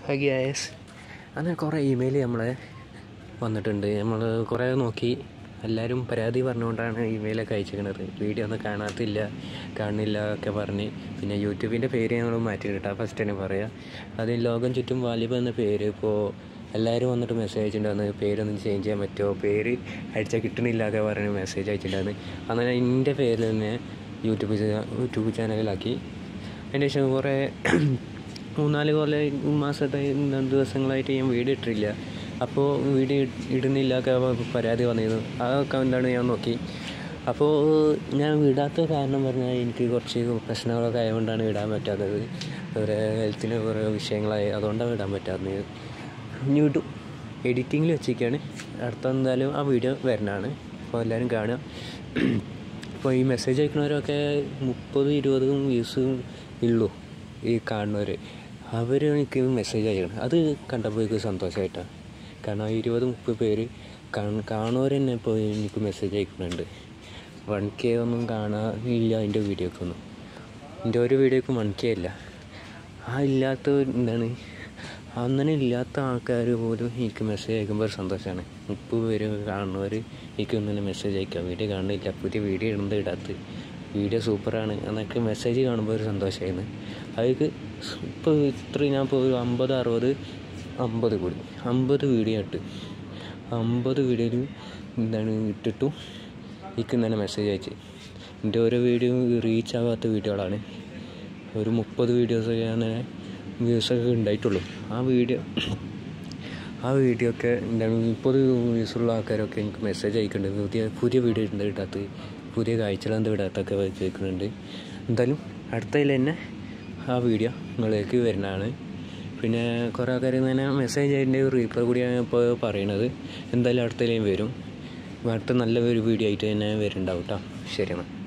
Hi guys, അങ്ങനെ കുറേ email നമ്മളെ വന്നിട്ടുണ്ട്. നമ്മൾ കുറേ നോക്കി, എല്ലാവരും പരാതി പറഞ്ഞുകൊണ്ടാണ് ഇമെയിലൊക്കെ അയച്ചിരിക്കുന്നത്. വീഡിയോ ഒന്നും കാണുന്നില്ല ഒക്കെ പറഞ്ഞ്. പിന്നെ യൂട്യൂബിൻ്റെ പേര് ഞങ്ങൾ മാറ്റിയിട്ടാ ഫസ്റ്റ് തന്നെ പറയാം. അത് ലോകം ചുറ്റും വാലിബൻ എന്ന പേര്. ഇപ്പോൾ എല്ലാവരും വന്നിട്ട് മെസ്സേജ് അയച്ചിട്ടുണ്ടായിരുന്നു, പേരൊന്നും ചേഞ്ച് ചെയ്യാൻ പറ്റുമോ, പേര് അടിച്ചാൽ കിട്ടണില്ല ഒക്കെ പറഞ്ഞ് മെസ്സേജ് അയച്ചിട്ടുണ്ടായിരുന്നു. അങ്ങനെ എൻ്റെ പേരിൽ തന്നെ യൂട്യൂബ് ചാനലിലാക്കി. അതിൻ്റെ ശേഷം കുറേ 3-4 മാസത്തെ ദിവസങ്ങളായിട്ട് ഞാൻ വീഡിയോ ഇട്ടിട്ടില്ല. അപ്പോൾ വീഡിയോ ഇടുന്നില്ല ഒക്കെ പരാതി വന്നിരുന്നു. അതൊക്കെ എന്താണ് ഞാൻ നോക്കി. അപ്പോൾ ഞാൻ വിടാത്ത കാരണം പറഞ്ഞാൽ എനിക്ക് കുറച്ച് പ്രശ്നങ്ങളൊക്കെ ആയതുകൊണ്ടാണ് ഇടാൻ പറ്റാത്തത്. വേറെ ഹെൽത്തിന് കുറേ വിഷയങ്ങളായി, അതുകൊണ്ടാണ് ഇടാൻ പറ്റാത്തത്. യൂട്യൂബ് എഡിറ്റിങ്ങിൽ വെച്ചിരിക്കുകയാണ്. അടുത്ത എന്തായാലും ആ വീഡിയോ വരുന്നതാണ്. അപ്പോൾ എല്ലാവരും കാണുക. ഇപ്പോൾ ഈ മെസ്സേജ് അയക്കുന്നവരൊക്കെ 30-20 വ്യൂസും ഉള്ളൂ ഈ കാണുന്നവർ. അവർ എനിക്ക് മെസ്സേജ് അയക്കണം. അത് കണ്ടപ്പോൾ എനിക്ക് സന്തോഷമായിട്ടാണ്. കാരണം 20-30 പേര് കാണുന്നവർ തന്നെ ഇപ്പോൾ എനിക്ക് മെസ്സേജ് അയക്കുന്നുണ്ട്. 1K ഒന്നും കാണാനില്ല എൻ്റെ വീഡിയോക്കൊന്നും. എൻ്റെ ഒരു വീഡിയോക്കും 1K ഇല്ല. ആ ഇല്ലാത്ത എന്താണ്, അങ്ങനെ ഇല്ലാത്ത ആൾക്കാർ പോലും എനിക്ക് മെസ്സേജ് അയക്കുമ്പോൾ സന്തോഷമാണ്. 30 പേര് കാണുന്നവർ എനിക്ക് ഇങ്ങനെ മെസ്സേജ് അയക്കുക, വീഡിയോ കാണുന്നില്ല, പുതിയ വീഡിയോ ഇടാത്ത വീഡിയോ സൂപ്പറാണ് എന്നൊക്കെ മെസ്സേജ് കാണുമ്പോൾ ഒരു സന്തോഷമായിരുന്നു. അതിക്ക് ഇപ്പോൾ ഞാൻ ഇപ്പോൾ ഒരു 50 വീഡിയോ ഇട്ട് 50 വീഡിയോയിൽ എന്താണ് ഇട്ടിട്ടും എനിക്ക് ഇങ്ങനെ മെസ്സേജ് അയച്ച്. എൻ്റെ ഓരോ വീഡിയോ റീച്ച് ആകാത്ത വീഡിയോകളാണ്. ഒരു 30 വീഡിയോസൊക്കെ അങ്ങനെ വ്യൂസൊക്കെ ഉണ്ടായിട്ടുള്ളൂ. ആ വീഡിയോ ഒക്കെ എന്താണ് 30 വ്യൂസുള്ള ആൾക്കാരൊക്കെ എനിക്ക് മെസ്സേജ് അയക്കുന്നുണ്ട്, പുതിയ വീഡിയോ ഇടാത്ത, പുതിയ കാഴ്ചകളെന്താ ഇടാത്തൊക്കെ ചോദിക്കുന്നുണ്ട്. എന്തായാലും അടുത്തതിൽ തന്നെ ആ വീഡിയോ നിങ്ങളിലേക്ക് വരുന്നതാണ്. പിന്നെ കുറേ ആൾക്കാർ ഇങ്ങനെ മെസ്സേജ് അതിൻ്റെ റീപ്ലൈ കൂടിയാണ് ഇപ്പോൾ പറയണത്. എന്തായാലും അടുത്തതിലേയും വരും. അടുത്ത നല്ലൊരു വീഡിയോ ആയിട്ട് തന്നെ വരുന്നുണ്ടാവും കേട്ടോ. ശരി എന്നാൽ.